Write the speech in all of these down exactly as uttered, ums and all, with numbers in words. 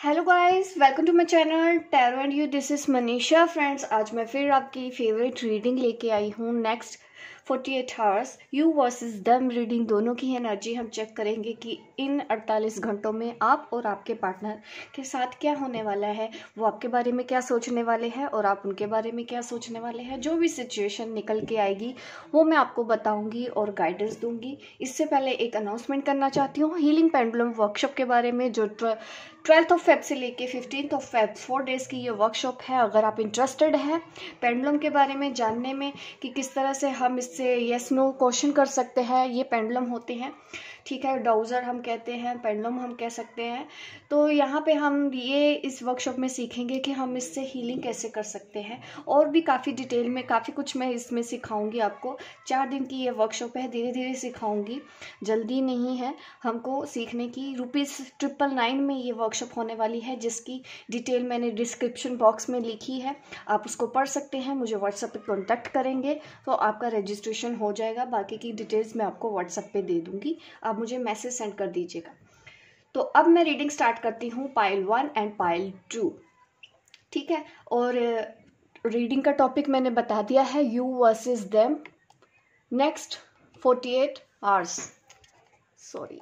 Hello guys, welcome to my channel tarot and you. This is Manisha. Friends, आज मैं फिर आपकी फेवरेट रीडिंग लेके आई हूँ। Next forty eight hours you versus them reading, दोनों की एनर्जी हम चेक करेंगे कि इन अड़तालीस घंटों में आप और आपके पार्टनर के साथ क्या होने वाला है। वो आपके बारे में क्या सोचने वाले हैं और आप उनके बारे में क्या सोचने वाले हैं। जो भी सिचुएशन निकल के आएगी वो मैं आपको बताऊंगी और गाइडेंस दूंगी। इससे पहले एक अनाउंसमेंट करना चाहती हूँ हीलिंग पेंडुलम वर्कशॉप के बारे में, जो ट्वेल्थ ऑफ फेब से लेके fifteenth of Feb four days की ये वर्कशॉप है। अगर आप इंटरेस्टेड हैं पेंडुलम के बारे में जानने में कि किस तरह से हम इससे येस नो क्वेश्चन कर सकते हैं, ये पेंडुलम होते हैं, ठीक है, डाउजर हम कहते हैं, पेंडुलम हम कह सकते हैं। तो यहाँ पे हम ये इस वर्कशॉप में सीखेंगे कि हम इससे हीलिंग कैसे कर सकते हैं और भी काफ़ी डिटेल में काफ़ी कुछ मैं इसमें सिखाऊंगी आपको। चार दिन की ये वर्कशॉप है, धीरे धीरे सिखाऊंगी, जल्दी नहीं है हमको सीखने की। रुपीज़ ट्रिपल नाइन में ये वर्कशॉप होने वाली है, जिसकी डिटेल मैंने डिस्क्रिप्शन बॉक्स में लिखी है, आप उसको पढ़ सकते हैं। मुझे व्हाट्सएप पे कॉन्टैक्ट करेंगे तो आपका रजिस्ट्रेशन हो जाएगा। बाकी की डिटेल्स मैं आपको व्हाट्सएप पे दे दूँगी, आप मुझे मैसेज सेंड कर दीजिएगा। तो अब मैं रीडिंग स्टार्ट करती हूँ pile one and pile two, ठीक है। और रीडिंग का टॉपिक मैंने बता दिया है, you versus them next forty eight hours. Sorry,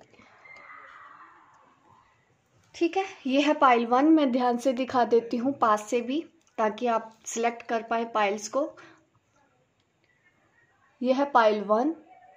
ठीक है। ये है पाइल वन। मैं ध्यान से दिखा देती हूँ पास से भी, ताकि आप सिलेक्ट कर पाए पाइल्स को। ये है पाइल वन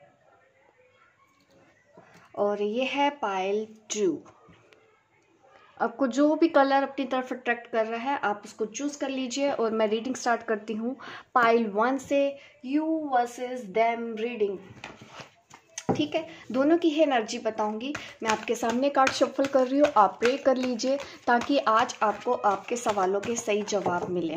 और ये है पाइल टू। आपको जो भी कलर अपनी तरफ अट्रैक्ट कर रहा है आप उसको चूज कर लीजिए। और मैं रीडिंग स्टार्ट करती हूँ पाइल वन से, यू वर्सेस देम रीडिंग, ठीक है। दोनों की ही एनर्जी बताऊंगी। मैं आपके सामने कार्ड शफल कर रही हूँ, आप प्रे कर लीजिए ताकि आज आपको आपके सवालों के सही जवाब मिले।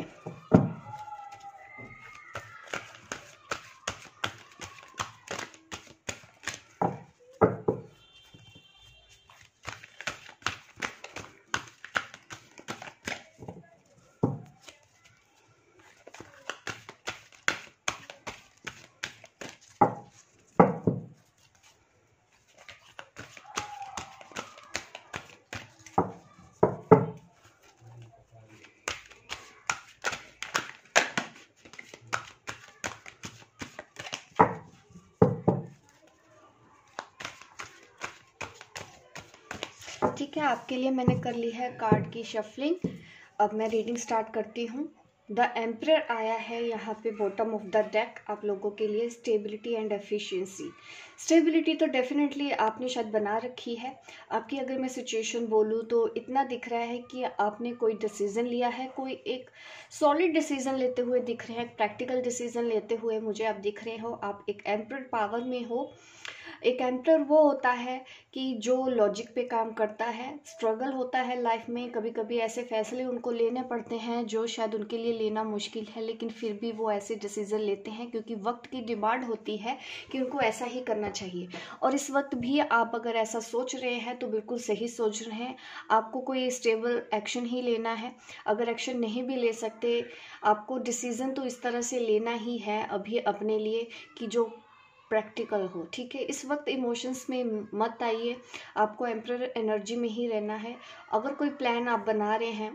ठीक है, आपके लिए मैंने कर ली है कार्ड की शफलिंग। अब मैं रीडिंग स्टार्ट करती हूँ। द एम्परर आया है यहाँ पे बॉटम ऑफ द डेक आप लोगों के लिए। Stability and efficiency. स्टेबिलिटी तो डेफिनेटली आपने शायद बना रखी है। आपकी अगर मैं सिचुएशन बोलूँ तो इतना दिख रहा है कि आपने कोई डिसीजन लिया है, कोई एक सॉलिड डिसीजन लेते हुए दिख रहे हैं, प्रैक्टिकल डिसीजन लेते हुए मुझे आप दिख रहे हो। आप एक एम्परर पावर में हो। एक एम्परर वो होता है कि जो लॉजिक पे काम करता है। स्ट्रगल होता है लाइफ में, कभी कभी ऐसे फैसले उनको लेने पड़ते हैं जो शायद उनके लिए लेना मुश्किल है, लेकिन फिर भी वो ऐसे डिसीजन लेते हैं क्योंकि वक्त की डिमांड होती है कि उनको ऐसा ही करना चाहिए। और इस वक्त भी आप अगर ऐसा सोच रहे हैं तो बिल्कुल सही सोच रहे हैं। आपको कोई स्टेबल एक्शन ही लेना है। अगर एक्शन नहीं भी ले सकते, आपको डिसीजन तो इस तरह से लेना ही है अभी अपने लिए कि जो प्रैक्टिकल हो, ठीक है। इस वक्त इमोशंस में मत आइए, आपको एम्परर एनर्जी में ही रहना है। अगर कोई प्लान आप बना रहे हैं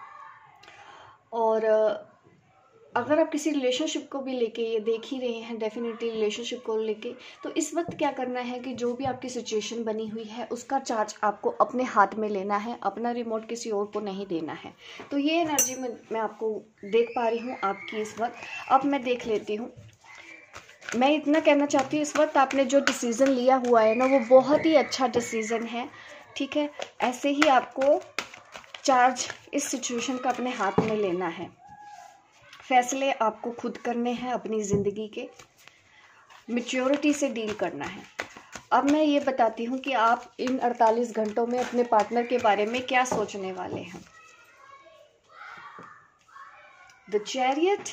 और अगर आप किसी रिलेशनशिप को भी लेके ये देख ही रहे हैं, डेफिनेटली रिलेशनशिप को लेके, तो इस वक्त क्या करना है कि जो भी आपकी सिचुएशन बनी हुई है उसका चार्ज आपको अपने हाथ में लेना है, अपना रिमोट किसी और को नहीं देना है। तो ये एनर्जी में मैं आपको देख पा रही हूँ आपकी इस वक्त। अब मैं देख लेती हूँ। मैं इतना कहना चाहती हूँ, इस वक्त आपने जो डिसीज़न लिया हुआ है ना, वो बहुत ही अच्छा डिसीज़न है, ठीक है। ऐसे ही आपको चार्ज इस सिचुएशन का अपने हाथ में लेना है। फैसले आपको खुद करने हैं अपनी ज़िंदगी के, मैच्योरिटी से डील करना है। अब मैं ये बताती हूँ कि आप इन अड़तालीस घंटों में अपने पार्टनर के बारे में क्या सोचने वाले हैं। The chariot.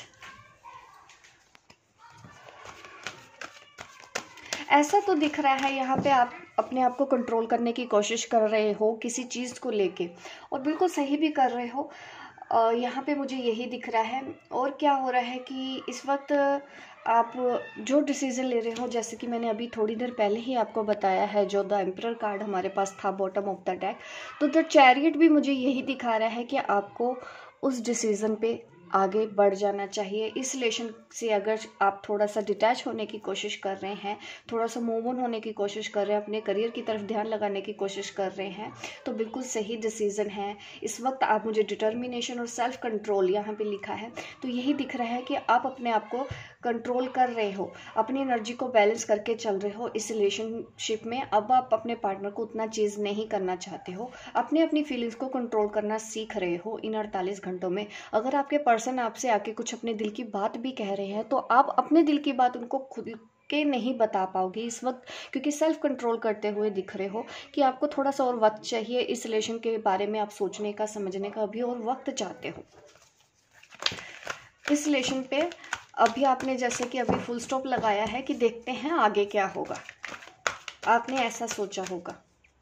ऐसा तो दिख रहा है यहाँ पे आप अपने आप को कंट्रोल करने की कोशिश कर रहे हो किसी चीज़ को लेके, और बिल्कुल सही भी कर रहे हो। यहाँ पे मुझे यही दिख रहा है। और क्या हो रहा है कि इस वक्त आप जो डिसीज़न ले रहे हो, जैसे कि मैंने अभी थोड़ी देर पहले ही आपको बताया है, जो द एम्परर कार्ड हमारे पास था बॉटम ऑफ द डेक, तो द चैरियट भी मुझे यही दिखा रहा है कि आपको उस डिसीज़न पे आगे बढ़ जाना चाहिए। इस रिलेशन से अगर आप थोड़ा सा डिटैच होने की कोशिश कर रहे हैं, थोड़ा सा मूव ऑन होने की कोशिश कर रहे हैं, अपने करियर की तरफ ध्यान लगाने की कोशिश कर रहे हैं, तो बिल्कुल सही डिसीज़न है। इस वक्त आप मुझे डिटर्मिनेशन और सेल्फ कंट्रोल यहाँ पे लिखा है, तो यही दिख रहा है कि आप अपने आप को कंट्रोल कर रहे हो, अपनी एनर्जी को बैलेंस करके चल रहे हो इस रिलेशनशिप में। अब आप अपने पार्टनर को उतना चीज़ नहीं करना चाहते हो, अपने अपनी फीलिंग्स को कंट्रोल करना सीख रहे हो इन अड़तालीस घंटों में। अगर आपके पर्सन आपसे आके कुछ अपने दिल की बात भी कह रहे हैं, तो आप अपने दिल की बात उनको खुद के नहीं बता पाओगे इस वक्त, क्योंकि सेल्फ कंट्रोल करते हुए दिख रहे हो कि आपको थोड़ा सा और वक्त चाहिए इस रिलेशन के बारे में, आप सोचने का, समझने का अभी और वक्त चाहते हो इस रिलेशन पे। अभी आपने जैसे कि अभी फुल स्टॉप लगाया है कि देखते हैं आगे क्या होगा, आपने ऐसा सोचा होगा।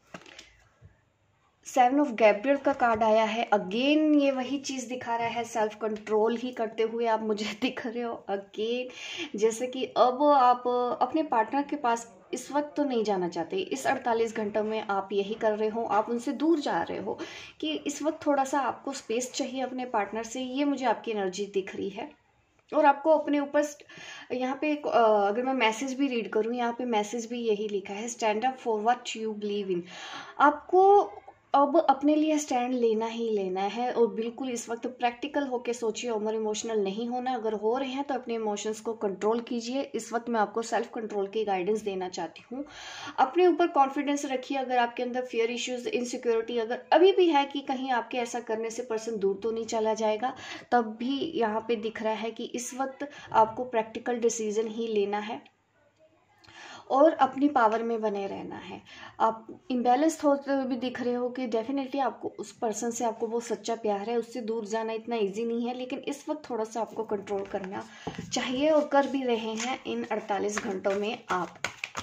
सेवन ऑफ गैब्रियल का कार्ड आया है। अगेन ये वही चीज़ दिखा रहा है, सेल्फ कंट्रोल ही करते हुए आप मुझे दिख रहे हो अगेन। जैसे कि अब आप अपने पार्टनर के पास इस वक्त तो नहीं जाना चाहते, इस अड़तालीस घंटों में आप यही कर रहे हो, आप उनसे दूर जा रहे हो कि इस वक्त थोड़ा सा आपको स्पेस चाहिए अपने पार्टनर से, ये मुझे आपकी एनर्जी दिख रही है। और आपको अपने ऊपर यहाँ पे एक, अगर मैं मैसेज भी रीड करूँ, यहाँ पे मैसेज भी यही लिखा है, stand up for what you believe in. आपको अब अपने लिए स्टैंड लेना ही लेना है, और बिल्कुल इस वक्त प्रैक्टिकल होके सोचिए, ओवर इमोशनल नहीं होना। अगर हो रहे हैं तो अपने इमोशंस को कंट्रोल कीजिए। इस वक्त मैं आपको सेल्फ कंट्रोल की गाइडेंस देना चाहती हूँ। अपने ऊपर कॉन्फिडेंस रखिए। अगर आपके अंदर फियर इश्यूज, इनसिक्योरिटी अगर अभी भी है कि कहीं आपके ऐसा करने से पर्सन दूर तो नहीं चला जाएगा, तब भी यहाँ पे दिख रहा है कि इस वक्त आपको प्रैक्टिकल डिसीजन ही लेना है और अपनी पावर में बने रहना है। आप इम्बैलेंस होते हुए भी दिख रहे हो कि डेफिनेटली आपको उस पर्सन से, आपको वो सच्चा प्यार है, उससे दूर जाना इतना इजी नहीं है, लेकिन इस वक्त थोड़ा सा आपको कंट्रोल करना चाहिए, और कर भी रहे हैं इन अड़तालीस घंटों में आप।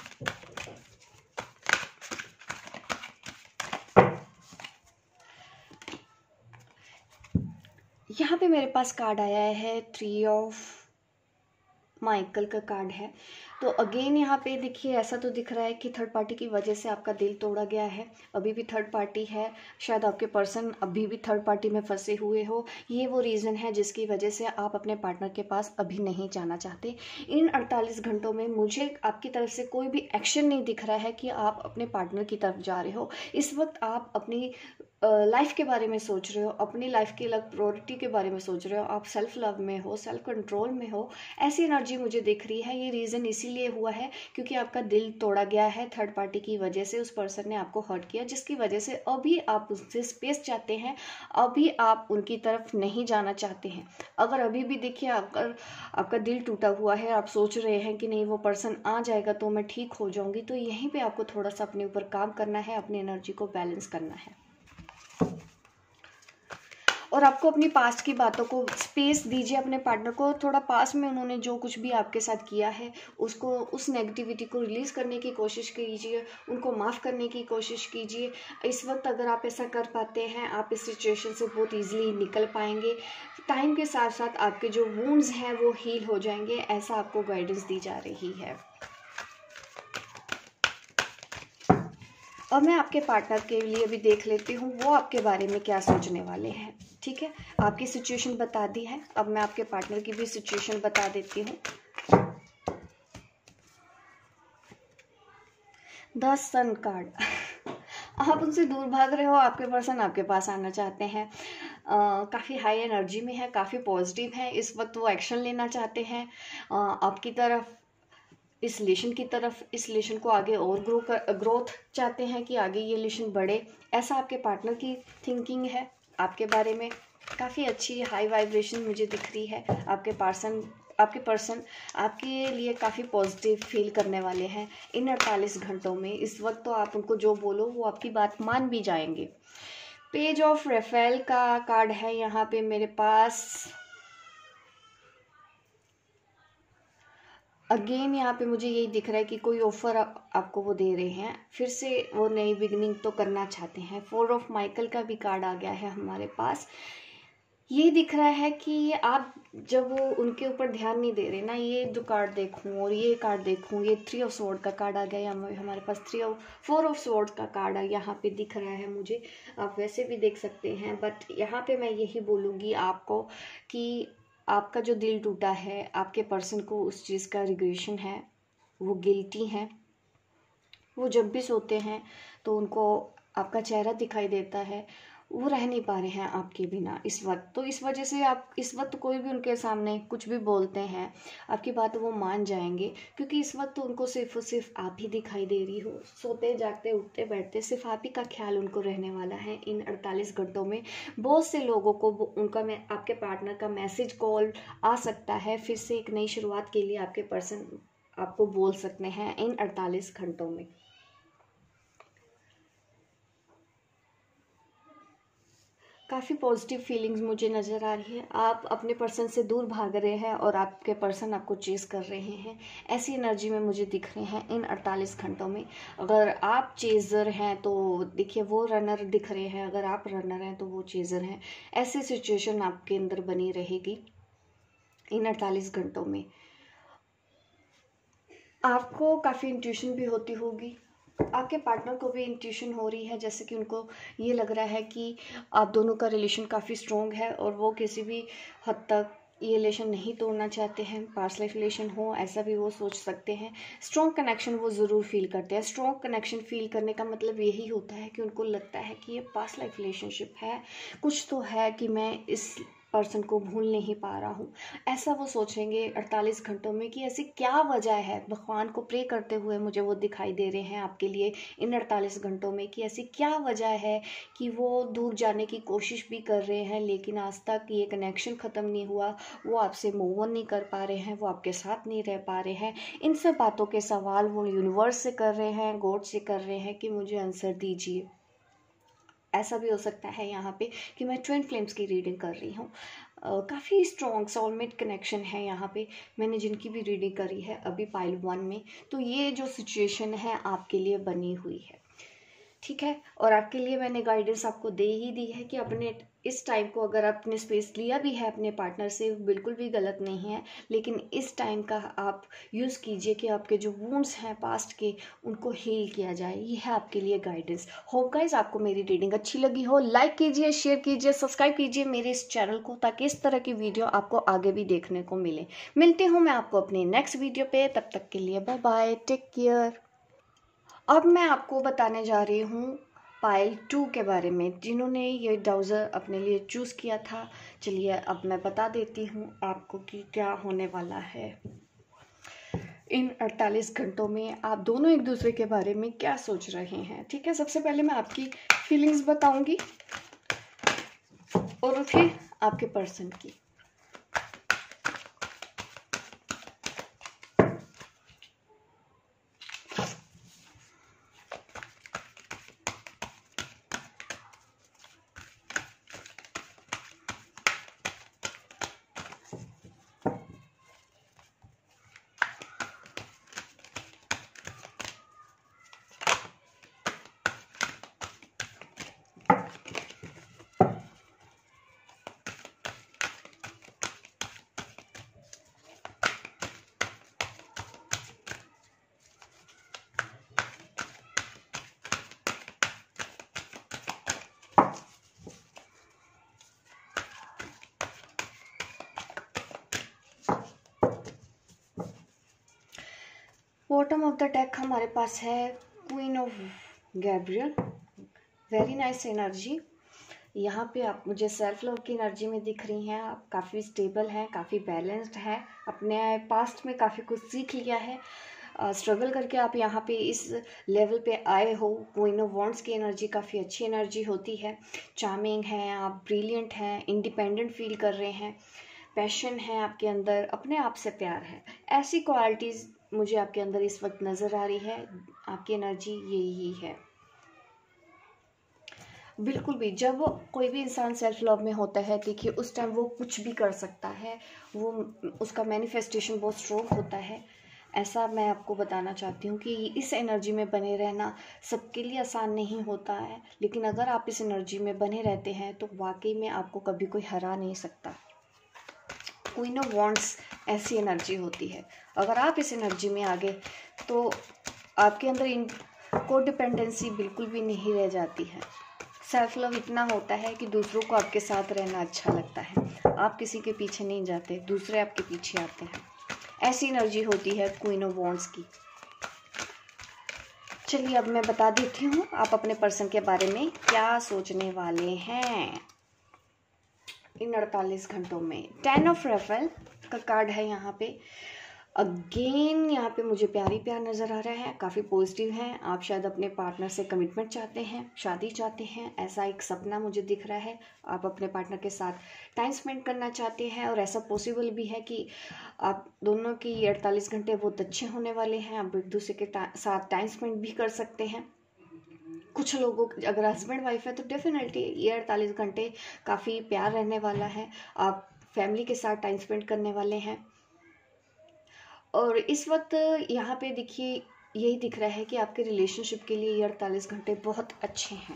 यहाँ पे मेरे पास कार्ड आया है, थ्री ऑफ माइकल का कार्ड है। तो अगेन यहाँ पे देखिए, ऐसा तो दिख रहा है कि थर्ड पार्टी की वजह से आपका दिल तोड़ा गया है। अभी भी थर्ड पार्टी है, शायद आपके पर्सन अभी भी थर्ड पार्टी में फंसे हुए हो। ये वो रीज़न है जिसकी वजह से आप अपने पार्टनर के पास अभी नहीं जाना चाहते। इन अड़तालीस घंटों में मुझे आपकी तरफ से कोई भी एक्शन नहीं दिख रहा है कि आप अपने पार्टनर की तरफ जा रहे हो। इस वक्त आप अपनी लाइफ के बारे में सोच रहे हो, अपनी लाइफ की अलग प्रायोरिटी के बारे में सोच रहे हो, आप सेल्फ लव में हो, सेल्फ कंट्रोल में हो, ऐसी एनर्जी मुझे दिख रही है। ये रीज़न इसीलिए हुआ है क्योंकि आपका दिल तोड़ा गया है थर्ड पार्टी की वजह से। उस पर्सन ने आपको हर्ट किया, जिसकी वजह से अभी आप उससे स्पेस चाहते हैं, अभी आप उनकी तरफ नहीं जाना चाहते हैं। अगर अभी भी देखिए, अगर आपका दिल टूटा हुआ है, आप सोच रहे हैं कि नहीं वो पर्सन आ जाएगा तो मैं ठीक हो जाऊंगी, तो यहीं पे आपको थोड़ा सा अपने ऊपर काम करना है, अपनी एनर्जी को बैलेंस करना है, और आपको अपनी पास्ट की बातों को स्पेस दीजिए। अपने पार्टनर को थोड़ा पास्ट में उन्होंने जो कुछ भी आपके साथ किया है, उसको, उस नेगेटिविटी को रिलीज़ करने की कोशिश कीजिए, उनको माफ़ करने की कोशिश कीजिए। इस वक्त अगर आप ऐसा कर पाते हैं, आप इस सिचुएशन से बहुत ईजिली निकल पाएंगे। टाइम के साथ साथ आपके जो वुंड्स हैं वो हील हो जाएंगे, ऐसा आपको गाइडेंस दी जा रही है। और मैं आपके पार्टनर के लिए भी देख लेती हूँ वो आपके बारे में क्या सोचने वाले हैं। ठीक है, आपकी सिचुएशन बता दी है, अब मैं आपके पार्टनर की भी सिचुएशन बता देती हूँ। द सन कार्ड आप उनसे दूर भाग रहे हो, आपके पर्सन आपके पास आना चाहते हैं, काफ़ी हाई एनर्जी में है, काफ़ी पॉजिटिव है। इस वक्त वो एक्शन लेना चाहते हैं आपकी तरफ, इस रिलेशन की तरफ, इस रिलेशन को आगे और ग्रो कर, ग्रोथ चाहते हैं कि आगे ये रिलेशन बढ़े, ऐसा आपके पार्टनर की थिंकिंग है। आपके बारे में काफ़ी अच्छी हाई वाइब्रेशन मुझे दिख रही है। आपके पर्सन आपके पर्सन आपके लिए काफ़ी पॉजिटिव फील करने वाले हैं इन अड़तालीस घंटों में। इस वक्त तो आप उनको जो बोलो वो आपकी बात मान भी जाएंगे। पेज ऑफ रेफेल का कार्ड है यहाँ पे मेरे पास। अगेन यहाँ पे मुझे यही दिख रहा है कि कोई ऑफर आप, आपको वो दे रहे हैं, फिर से वो नई बिगनिंग तो करना चाहते हैं। फोर ऑफ माइकल का भी कार्ड आ गया है हमारे पास। ये दिख रहा है कि आप जब वो उनके ऊपर ध्यान नहीं दे रहे ना, ये जो कार्ड देखूं और ये कार्ड देखूं, ये थ्री ऑफ स्वॉर्ड का कार्ड आ गया, या हमारे पास three of four of sword का कार्ड आ यहाँ पे दिख रहा है मुझे। आप वैसे भी देख सकते हैं, बट यहाँ पे मैं यही बोलूँगी आपको कि आपका जो दिल टूटा है, आपके पर्सन को उस चीज़ का रिग्रेशन है, वो गिल्टी है। वो जब भी सोते हैं तो उनको आपका चेहरा दिखाई देता है, वो रह नहीं पा रहे हैं आपके बिना इस वक्त। तो इस वजह से आप इस वक्त कोई भी उनके सामने कुछ भी बोलते हैं, आपकी बात वो मान जाएंगे, क्योंकि इस वक्त उनको सिर्फ और सिर्फ आप ही दिखाई दे रही हो। सोते जागते उठते बैठते सिर्फ आप ही का ख्याल उनको रहने वाला है इन अड़तालीस घंटों में। बहुत से लोगों को उनका मैं आपके पार्टनर का मैसेज कॉल आ सकता है, फिर से एक नई शुरुआत के लिए आपके पर्सन आपको बोल सकते हैं इन अड़तालीस घंटों में। काफ़ी पॉजिटिव फीलिंग्स मुझे नज़र आ रही है। आप अपने पर्सन से दूर भाग रहे हैं और आपके पर्सन आपको चेस कर रहे हैं, ऐसी एनर्जी में मुझे दिख रहे हैं इन अड़तालीस घंटों में। अगर आप चेज़र हैं तो देखिए वो रनर दिख रहे हैं, अगर आप रनर हैं तो वो चेज़र हैं। ऐसी सिचुएशन आपके अंदर बनी रहेगी इन अड़तालीस घंटों में। आपको काफ़ी इंट्यूशन भी होती होगी, आपके पार्टनर को भी इंट्यूशन हो रही है, जैसे कि उनको ये लग रहा है कि आप दोनों का रिलेशन काफ़ी स्ट्रॉन्ग है और वो किसी भी हद तक ये रिलेशन नहीं तोड़ना चाहते हैं। पास्ट लाइफ रिलेशन हो ऐसा भी वो सोच सकते हैं। स्ट्रॉन्ग कनेक्शन वो ज़रूर फील करते हैं। स्ट्रॉन्ग कनेक्शन फील करने का मतलब यही होता है कि उनको लगता है कि ये पास्ट लाइफ रिलेशनशिप है, कुछ तो है कि मैं इस पर्सन को भूल नहीं पा रहा हूँ, ऐसा वो सोचेंगे अड़तालीस घंटों में कि ऐसी क्या वजह है। भगवान को प्रे करते हुए मुझे वो दिखाई दे रहे हैं आपके लिए इन अड़तालीस घंटों में कि ऐसी क्या वजह है कि वो दूर जाने की कोशिश भी कर रहे हैं, लेकिन आज तक ये कनेक्शन ख़त्म नहीं हुआ, वो आपसे मूव ऑन नहीं कर पा रहे हैं, वो आपके साथ नहीं रह पा रहे हैं। इन सब बातों के सवाल वो यूनिवर्स से कर रहे हैं, गॉड से कर रहे हैं कि मुझे आंसर दीजिए। ऐसा भी हो सकता है यहाँ पे कि मैं ट्विन फ्लेम्स की रीडिंग कर रही हूँ। काफ़ी स्ट्रॉन्ग सोलमेट कनेक्शन है यहाँ पे। मैंने जिनकी भी रीडिंग करी है अभी पाइल वन में, तो ये जो सिचुएशन है आपके लिए बनी हुई है, ठीक है। और आपके लिए मैंने गाइडेंस आपको दे ही दी है कि अपने इस टाइम को, अगर आपने स्पेस लिया भी है अपने पार्टनर से, बिल्कुल भी गलत नहीं है, लेकिन इस टाइम का आप यूज़ कीजिए कि आपके जो वुंड्स हैं पास्ट के उनको हील किया जाए। ये है आपके लिए गाइडेंस। होप गाइस आपको मेरी रीडिंग अच्छी लगी हो। लाइक कीजिए, शेयर कीजिए, सब्सक्राइब कीजिए मेरे इस चैनल को, ताकि इस तरह की वीडियो आपको आगे भी देखने को मिले। मिलती हूँ मैं आपको अपने नेक्स्ट वीडियो पे, तब तक के लिए बाय बाय, टेक केयर। अब मैं आपको बताने जा रही हूँ पाइल टू के बारे में, जिन्होंने ये डाउज़र अपने लिए चूज़ किया था। चलिए अब मैं बता देती हूँ आपको कि क्या होने वाला है इन अड़तालीस घंटों में। आप दोनों एक दूसरे के बारे में क्या सोच रहे हैं, ठीक है। सबसे पहले मैं आपकी फीलिंग्स बताऊंगी और फिर आपके पर्सन की। बॉटम ऑफ द डेक हमारे पास है queen of Gabriel. Very nice energy. यहाँ पे आप मुझे सेल्फ लव की एनर्जी में दिख रही हैं। आप काफ़ी स्टेबल हैं, काफ़ी बैलेंस्ड हैं, अपने पास्ट में काफ़ी कुछ सीख लिया है, स्ट्रगल uh, करके आप यहाँ पे इस लेवल पे आए हो। क्वीन ऑफ वॉन्ड्स की एनर्जी काफ़ी अच्छी एनर्जी होती है। चार्मिंग हैं आप, ब्रिलियंट हैं, इंडिपेंडेंट फील कर रहे हैं, पैशन है आपके अंदर, अपने आप से प्यार है। ऐसी क्वालिटीज़ मुझे आपके अंदर इस वक्त नज़र आ रही है। आपकी एनर्जी यही है। बिल्कुल भी जब कोई भी इंसान सेल्फ लव में होता है, देखिए उस टाइम वो कुछ भी कर सकता है, वो उसका मैनिफेस्टेशन बहुत स्ट्रॉन्ग होता है। ऐसा मैं आपको बताना चाहती हूँ कि इस एनर्जी में बने रहना सबके लिए आसान नहीं होता है, लेकिन अगर आप इस एनर्जी में बने रहते हैं तो वाकई में आपको कभी कोई हरा नहीं सकता। क्वीन ऑफ वॉन्ड्स ऐसी एनर्जी होती है, अगर आप इस एनर्जी में आ गए तो आपके अंदर इन कोडिपेंडेंसी बिल्कुल भी नहीं रह जाती है। सेल्फ लव इतना होता है कि दूसरों को आपके साथ रहना अच्छा लगता है, आप किसी के पीछे नहीं जाते, दूसरे आपके पीछे आते हैं। ऐसी एनर्जी होती है क्वीन ऑफ वॉन्ड्स की। चलिए अब मैं बता देती हूँ आप अपने पर्सन के बारे में क्या सोचने वाले हैं इन अड़तालीस घंटों में। टेन ऑफ रेफल का कार्ड है यहाँ पे। अगेन यहाँ पे मुझे प्यारी प्यार नज़र आ रहा है, काफ़ी पॉजिटिव हैं। आप शायद अपने पार्टनर से कमिटमेंट चाहते हैं, शादी चाहते हैं, ऐसा एक सपना मुझे दिख रहा है। आप अपने पार्टनर के साथ टाइम स्पेंड करना चाहते हैं और ऐसा पॉसिबल भी है कि आप दोनों की ये अड़तालीस घंटे बहुत अच्छे होने वाले हैं। आप एक दूसरे के साथ टाइम स्पेंड भी कर सकते हैं। कुछ लोगों अगर हस्बैंड वाइफ है तो डेफिनेटली ये अड़तालीस घंटे काफ़ी प्यार रहने वाला है, आप फैमिली के साथ टाइम स्पेंड करने वाले हैं। और इस वक्त यहाँ पे देखिए यही दिख रहा है कि आपके रिलेशनशिप के लिए ये अड़तालीस घंटे बहुत अच्छे हैं।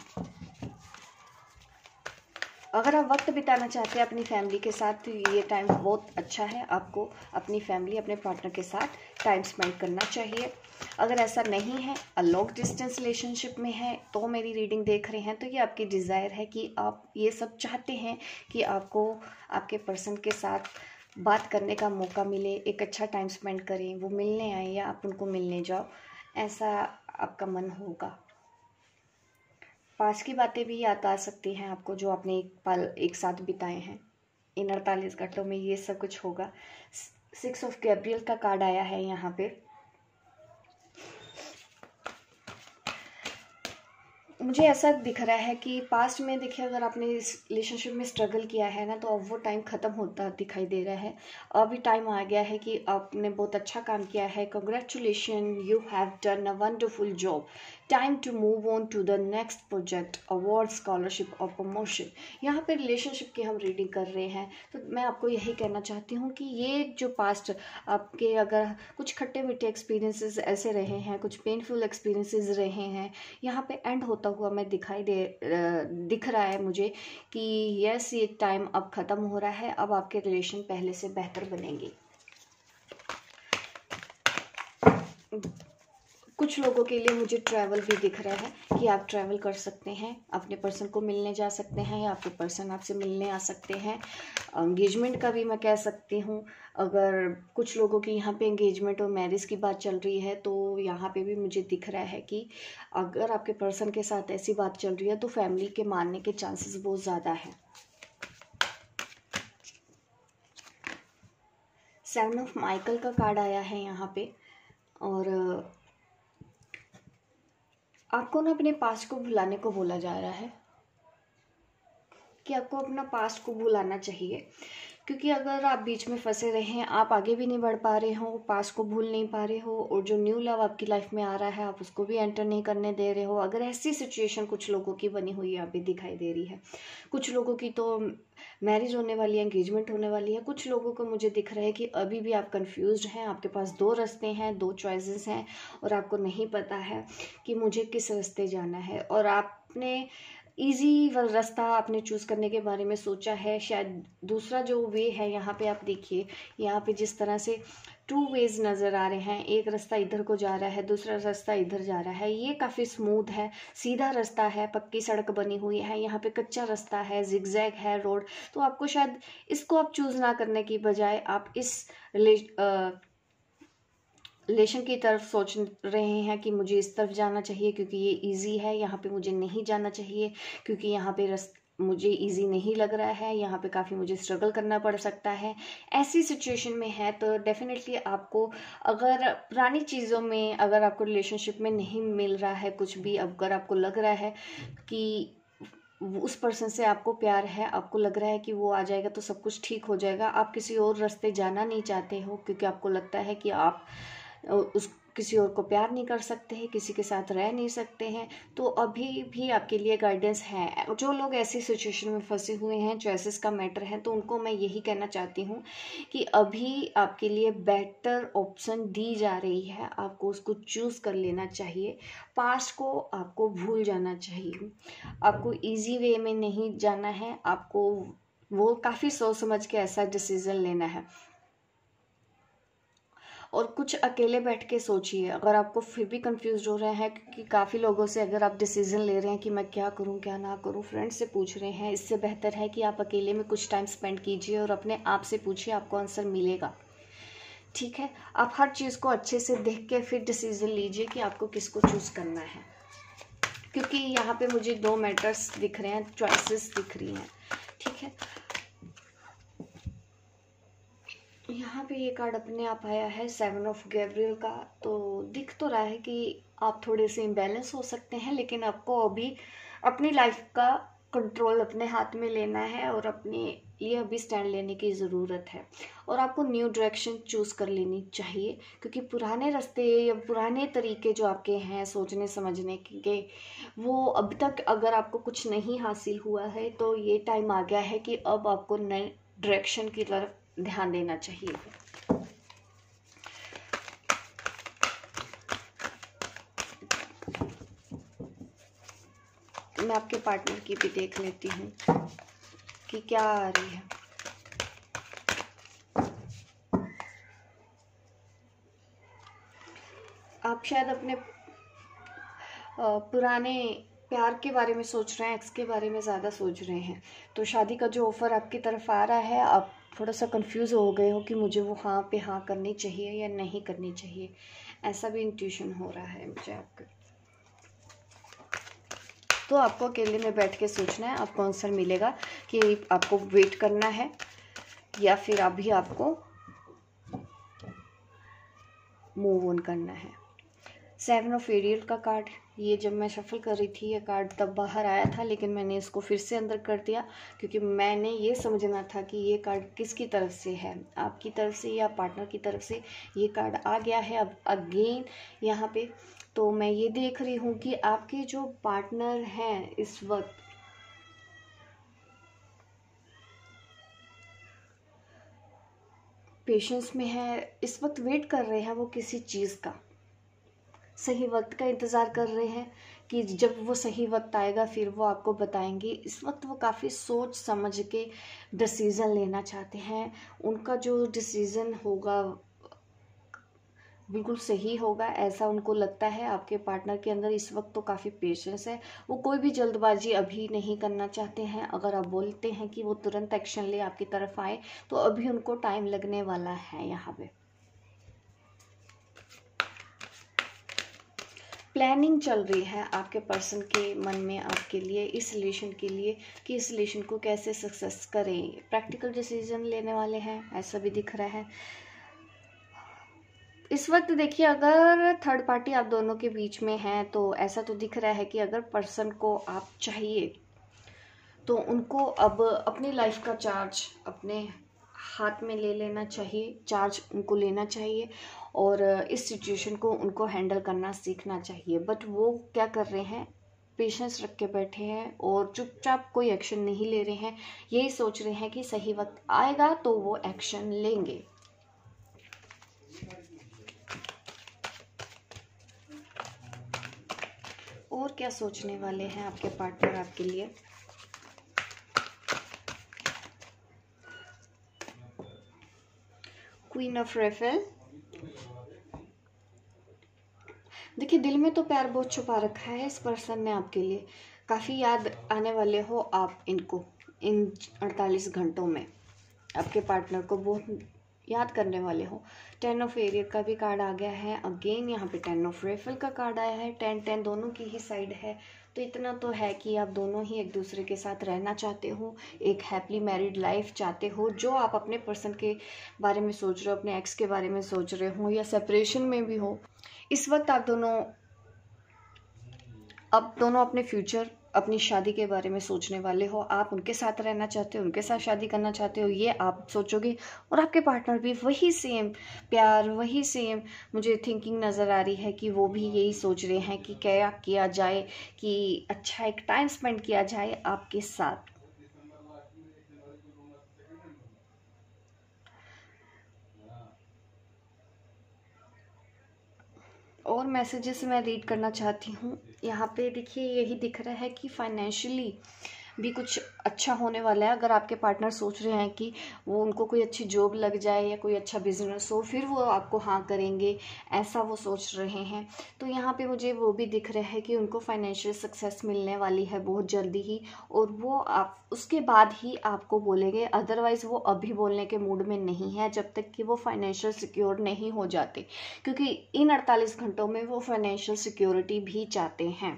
अगर आप वक्त बिताना चाहते हैं अपनी फैमिली के साथ तो ये टाइम बहुत अच्छा है, आपको अपनी फैमिली अपने पार्टनर के साथ टाइम स्पेंड करना चाहिए। अगर ऐसा नहीं है, अ लॉन्ग डिस्टेंस रिलेशनशिप में है तो मेरी रीडिंग देख रहे हैं तो ये आपकी डिज़ायर है कि आप ये सब चाहते हैं कि आपको आपके पर्सन के साथ बात करने का मौका मिले, एक अच्छा टाइम स्पेंड करें, वो मिलने आए या आप उनको मिलने जाओ, ऐसा आपका मन होगा। पास की बातें भी याद आ सकती हैं आपको जो आपने एक पल एक साथ बिताए हैं। इन अड़तालीस घंटों में ये सब कुछ होगा। सिक्स ऑफ गैब्रियल का कार्ड आया है यहाँ पे। मुझे ऐसा दिख रहा है कि पास्ट में देखिए अगर आपने इस रिलेशनशिप में स्ट्रगल किया है ना तो अब वो टाइम ख़त्म होता दिखाई दे रहा है। अभी टाइम आ गया है कि आपने बहुत अच्छा काम किया है, congratulation, you have done a wonderful job, time to move on to the next project, award, scholarship और प्रमोशन। यहाँ पे रिलेशनशिप की हम रीडिंग कर रहे हैं तो मैं आपको यही कहना चाहती हूँ कि ये जो पास्ट आपके अगर कुछ खट्टे मीठे एक्सपीरियंसेस ऐसे रहे हैं, कुछ पेनफुल एक्सपीरियंसेस रहे हैं, यहाँ पे एंड होता हुआ मैं दिखाई दे दिख रहा है मुझे कि यस ये टाइम अब ख़त्म हो रहा है, अब आपके रिलेशन पहले से बेहतर बनेंगे। कुछ लोगों के लिए मुझे ट्रैवल भी दिख रहा है कि आप ट्रैवल कर सकते हैं, अपने पर्सन को मिलने जा सकते हैं या आपके पर्सन आपसे मिलने आ सकते हैं। एंगेजमेंट का भी मैं कह सकती हूँ, अगर कुछ लोगों की यहाँ पे एंगेजमेंट और मैरिज की बात चल रही है तो यहाँ पे भी मुझे दिख रहा है कि अगर आपके पर्सन के साथ ऐसी बात चल रही है तो फैमिली के मानने के चांसेस बहुत ज़्यादा हैं। सेवन ऑफ माइकल का कार्ड आया है यहाँ पे और आपको ना अपने पास्ट को भुलाने को बोला जा रहा है कि आपको अपना पास्ट को भुलाना चाहिए, क्योंकि अगर आप बीच में फंसे रहे हैं, आप आगे भी नहीं बढ़ पा रहे हो, पास्ट को भूल नहीं पा रहे हो और जो न्यू लव आपकी लाइफ में आ रहा है आप उसको भी एंटर नहीं करने दे रहे हो। अगर ऐसी सिचुएशन कुछ लोगों की बनी हुई यहाँ पे दिखाई दे रही है, कुछ लोगों की तो मैरिज होने वाली है, एंगेजमेंट होने वाली है, कुछ लोगों को मुझे दिख रहा है कि अभी भी आप कंफ्यूज्ड हैं, आपके पास दो रास्ते हैं, दो चॉइसेस हैं और आपको नहीं पता है कि मुझे किस रास्ते जाना है और आपने ईजी रास्ता आपने चूज़ करने के बारे में सोचा है। शायद दूसरा जो वे है यहाँ पे आप देखिए, यहाँ पे जिस तरह से टू वेज नज़र आ रहे हैं, एक रास्ता इधर को जा रहा है, दूसरा रास्ता इधर जा रहा है, ये काफ़ी स्मूथ है, सीधा रास्ता है, पक्की सड़क बनी हुई है, यहाँ पे कच्चा रास्ता है, जिगजैग है रोड, तो आपको शायद इसको आप चूज़ ना करने की बजाय आप इस रिलेशन की तरफ सोच रहे हैं कि मुझे इस तरफ जाना चाहिए क्योंकि ये इजी है, यहाँ पे मुझे नहीं जाना चाहिए क्योंकि यहाँ पे रस्त मुझे इजी नहीं लग रहा है, यहाँ पे काफ़ी मुझे स्ट्रगल करना पड़ सकता है। ऐसी सिचुएशन में है तो डेफिनेटली आपको अगर पुरानी चीज़ों में अगर आपको रिलेशनशिप में नहीं मिल रहा है कुछ भी, अगर आपको लग रहा है कि उस पर्सन से आपको प्यार है, आपको लग रहा है कि वो आ जाएगा तो सब कुछ ठीक हो जाएगा, आप किसी और रास्ते जाना नहीं चाहते हो क्योंकि आपको लगता है कि आप उस किसी और को प्यार नहीं कर सकते हैं, किसी के साथ रह नहीं सकते हैं, तो अभी भी आपके लिए गाइडेंस है। जो लोग ऐसी सिचुएशन में फंसे हुए हैं, चॉइसेस का मैटर है, तो उनको मैं यही कहना चाहती हूँ कि अभी आपके लिए बेटर ऑप्शन दी जा रही है, आपको उसको चूज़ कर लेना चाहिए। पास्ट को आपको भूल जाना चाहिए, आपको इजी वे में नहीं जाना है, आपको वो काफ़ी सोच समझ के ऐसा डिसीज़न लेना है। और कुछ अकेले बैठ के सोचिए, अगर आपको फिर भी कंफ्यूज हो रहे हैं, क्योंकि काफ़ी लोगों से अगर आप डिसीजन ले रहे हैं कि मैं क्या करूं क्या ना करूं, फ्रेंड्स से पूछ रहे हैं, इससे बेहतर है कि आप अकेले में कुछ टाइम स्पेंड कीजिए और अपने आप से पूछिए, आपको आंसर मिलेगा। ठीक है, आप हर चीज़ को अच्छे से देख के फिर डिसीजन लीजिए कि आपको किसको चूज़ करना है, क्योंकि यहाँ पे मुझे दो मैटर्स दिख रहे हैं, चॉइसेस दिख रही हैं। ठीक है, यहाँ पे ये कार्ड अपने आप आया है, सेवन ऑफ गैब्रियल का। तो दिख तो रहा है कि आप थोड़े से इम्बैलेंस हो सकते हैं, लेकिन आपको अभी अपनी लाइफ का कंट्रोल अपने हाथ में लेना है और अपने लिए अभी स्टैंड लेने की ज़रूरत है, और आपको न्यू डायरेक्शन चूज़ कर लेनी चाहिए, क्योंकि पुराने रास्ते या पुराने तरीके जो आपके हैं सोचने समझने के, वो अब तक अगर आपको कुछ नहीं हासिल हुआ है, तो ये टाइम आ गया है कि अब आपको नए डायरेक्शन की तरफ ध्यान देना चाहिए। मैं आपके पार्टनर की भी देख लेती हूँ कि क्या आ रही है। आप शायद अपने पुराने प्यार के बारे में सोच रहे हैं, एक्स के बारे में ज़्यादा सोच रहे हैं, तो शादी का जो ऑफ़र आपकी तरफ आ रहा है, आप थोड़ा सा कंफ्यूज हो गए हो कि मुझे वो हाँ पे हाँ करनी चाहिए या नहीं करनी चाहिए, ऐसा भी इंट्यूशन हो रहा है मुझे आपका। तो आपको अकेले में बैठ के सोचना है, आपको आंसर मिलेगा कि आपको वेट करना है या फिर अभी आपको मूव ऑन करना है। सेवन ऑफ एरियल का कार्ड, ये जब मैं शफल कर रही थी ये कार्ड तब बाहर आया था, लेकिन मैंने इसको फिर से अंदर कर दिया, क्योंकि मैंने ये समझना था कि ये कार्ड किसकी तरफ से है, आपकी तरफ से या पार्टनर की तरफ से। ये कार्ड आ गया है अब अगेन यहाँ पे। तो मैं ये देख रही हूँ कि आपके जो पार्टनर हैं इस वक्त पेशेंस में है, इस वक्त वेट कर रहे हैं वो किसी चीज़ का, सही वक्त का इंतज़ार कर रहे हैं कि जब वो सही वक्त आएगा फिर वो आपको बताएंगे। इस वक्त वो काफ़ी सोच समझ के डिसीज़न लेना चाहते हैं, उनका जो डिसीज़न होगा बिल्कुल सही होगा, ऐसा उनको लगता है। आपके पार्टनर के अंदर इस वक्त तो काफ़ी पेशेंस है, वो कोई भी जल्दबाजी अभी नहीं करना चाहते हैं। अगर आप बोलते हैं कि वो तुरंत एक्शन ले आपकी तरफ आए, तो अभी उनको टाइम लगने वाला है। यहाँ पे प्लानिंग चल रही है आपके पर्सन के मन में आपके लिए, इस रिलेशन के लिए, कि इस रिलेशन को कैसे सक्सेस करें। प्रैक्टिकल डिसीजन लेने वाले हैं, ऐसा भी दिख रहा है इस वक्त। देखिए, अगर थर्ड पार्टी आप दोनों के बीच में है तो ऐसा तो दिख रहा है कि अगर पर्सन को आप चाहिए तो उनको अब अपनी लाइफ का चार्ज अपने हाथ में ले लेना चाहिए, चार्ज उनको लेना चाहिए और इस सिचुएशन को उनको हैंडल करना सीखना चाहिए। बट वो क्या कर रहे हैं, पेशेंस रख के बैठे हैं और चुपचाप कोई एक्शन नहीं ले रहे हैं। यही सोच रहे हैं कि सही वक्त आएगा तो वो एक्शन लेंगे। और क्या सोचने वाले हैं आपके पार्टनर आपके लिए। क्वीन ऑफ रेफेल, देखिए दिल में तो प्यार बहुत छुपा रखा है इस पर्सन ने आपके लिए, काफ़ी याद आने वाले हो आप इनको इन अड़तालीस घंटों में, आपके पार्टनर को बहुत याद करने वाले हो। टेन ऑफ एरियल का भी कार्ड आ गया है अगेन, यहाँ पे टेन ऑफ रेफल का कार्ड आया है। टेन टेन दोनों की ही साइड है, तो इतना तो है कि आप दोनों ही एक दूसरे के साथ रहना चाहते हो, एक हैप्पी मैरिड लाइफ चाहते हो। जो आप अपने पर्सन के बारे में सोच रहे हो, अपने एक्स के बारे में सोच रहे हो या सेपरेशन में भी हो, इस वक्त आप दोनों अब दोनों अपने फ्यूचर अपनी शादी के बारे में सोचने वाले हो, आप उनके साथ रहना चाहते हो, उनके साथ शादी करना चाहते हो, ये आप सोचोगे। और आपके पार्टनर भी वही सेम प्यार, वही सेम मुझे थिंकिंग नज़र आ रही है कि वो भी यही सोच रहे हैं कि क्या किया जाए, कि अच्छा एक टाइम स्पेंड किया जाए आपके साथ। और मैसेजेस मैं रीड करना चाहती हूँ। यहाँ पे देखिए यही दिख रहा है कि फाइनेंशियली भी कुछ अच्छा होने वाला है। अगर आपके पार्टनर सोच रहे हैं कि वो उनको कोई अच्छी जॉब लग जाए या कोई अच्छा बिजनेस हो, फिर वो आपको हाँ करेंगे, ऐसा वो सोच रहे हैं। तो यहाँ पे मुझे वो भी दिख रहा है कि उनको फाइनेंशियल सक्सेस मिलने वाली है बहुत जल्दी ही, और वो आप उसके बाद ही आपको बोलेंगे। अदरवाइज़ वो अभी बोलने के मूड में नहीं है जब तक कि वो फाइनेंशियल सिक्योर नहीं हो जाते, क्योंकि इन अड़तालीस घंटों में वो फाइनेंशियल सिक्योरिटी भी चाहते हैं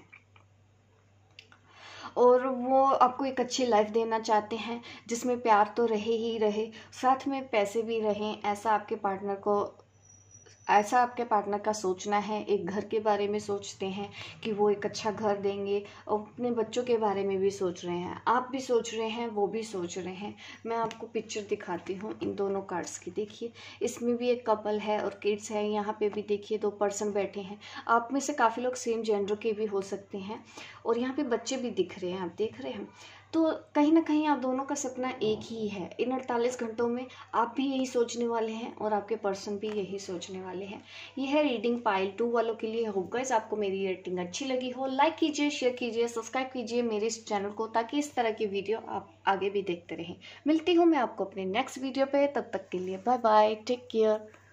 और वो आपको एक अच्छी लाइफ देना चाहते हैं जिसमें प्यार तो रहे ही रहे, साथ में पैसे भी रहें। ऐसा आपके पार्टनर को ऐसा आपके पार्टनर का सोचना है। एक घर के बारे में सोचते हैं कि वो एक अच्छा घर देंगे, और अपने बच्चों के बारे में भी सोच रहे हैं। आप भी सोच रहे हैं, वो भी सोच रहे हैं। मैं आपको पिक्चर दिखाती हूँ इन दोनों कार्ड्स की। देखिए इसमें भी एक कपल है और किड्स है। यहाँ पे भी देखिए दो पर्सन बैठे हैं। आप में से काफ़ी लोग सेम जेंडर के भी हो सकते हैं, और यहाँ पे बच्चे भी दिख रहे हैं, आप देख रहे हैं। तो कहीं ना कहीं आप दोनों का सपना एक ही है। इन अड़तालीस घंटों में आप भी यही सोचने वाले हैं और आपके पर्सन भी यही सोचने वाले हैं। यह है रीडिंग पाइल टू वालों के लिए। होप गाइस आपको मेरी रेटिंग अच्छी लगी हो। लाइक कीजिए, शेयर कीजिए, सब्सक्राइब कीजिए मेरे इस चैनल को, ताकि इस तरह की वीडियो आप आगे भी देखते रहें। मिलती हूँ मैं आपको अपने नेक्स्ट वीडियो पे, तब तक के लिए बाय बाय, टेक केयर।